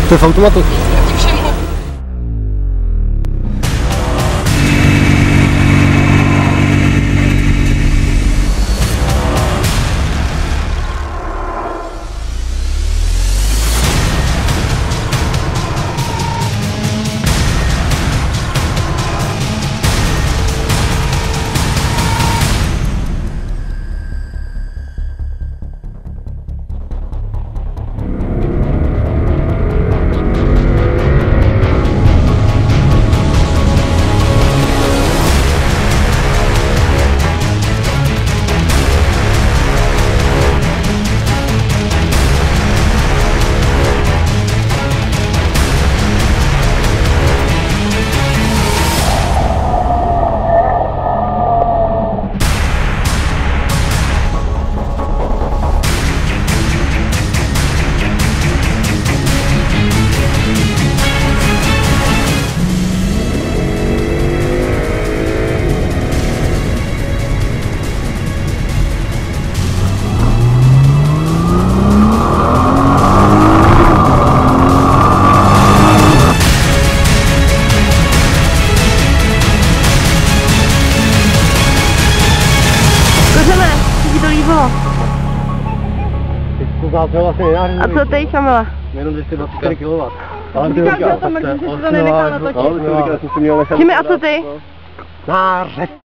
To je v automatu. A co teď, Kamila? Jenom 224 kW. Říkám, že to mrzí, že si to nenechal natočit. Jimmy, a co ty? Nářez.